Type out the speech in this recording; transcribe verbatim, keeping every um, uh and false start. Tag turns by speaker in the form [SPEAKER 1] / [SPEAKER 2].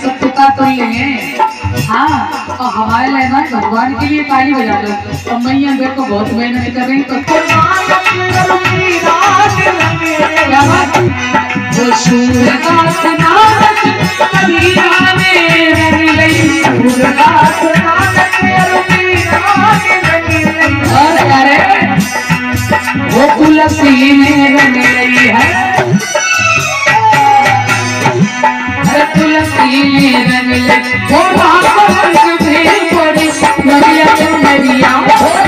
[SPEAKER 1] सब तुका तो लेंगे। हाँ, और हमारे लेना भगवान के लिए ताली बजा दो। और मैया देखो बहुत मेहनत कर रही तो क्या बात वो सूरदास नानक कबीरा ने रंग लई सूरदास नानक और यारे वो तुलसी ने रंग लई है तुलसी ने रंग लई वो भागवत में पड़ी नरिया नरिया